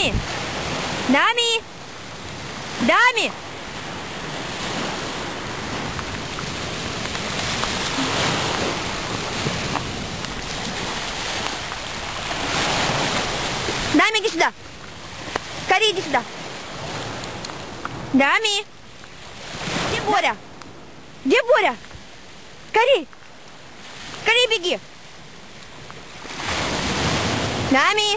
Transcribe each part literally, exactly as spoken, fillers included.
Нами! Нами! Дами! Дами, иди сюда! Кори, иди сюда! Дами! Где Боря? Где Боря? Кори! Кори, беги! Дами!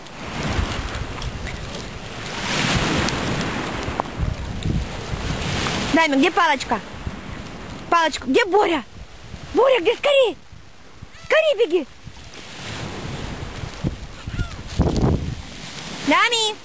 Дами, где палочка? Палочку, где Боря? Боря, где? Скорей! Скорей беги! Дами!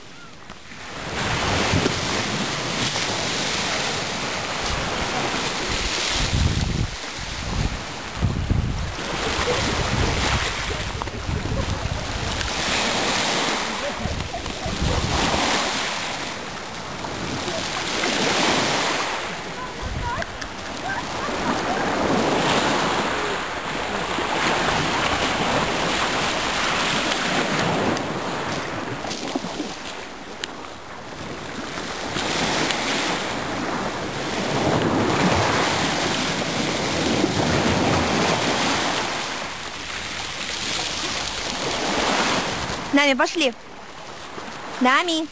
Нами, пошли. Нами.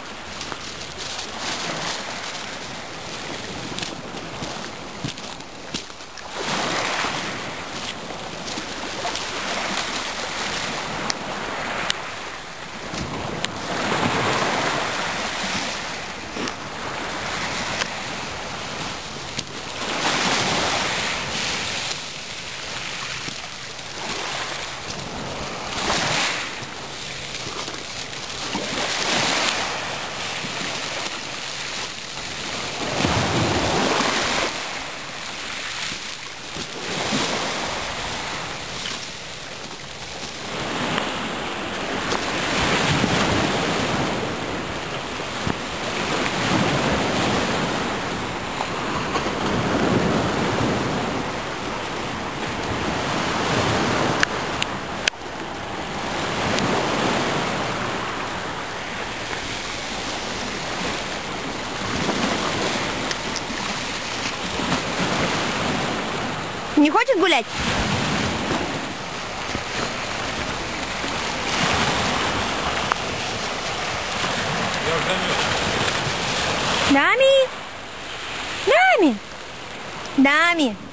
Не хочет гулять? Нами! Нами! Нами!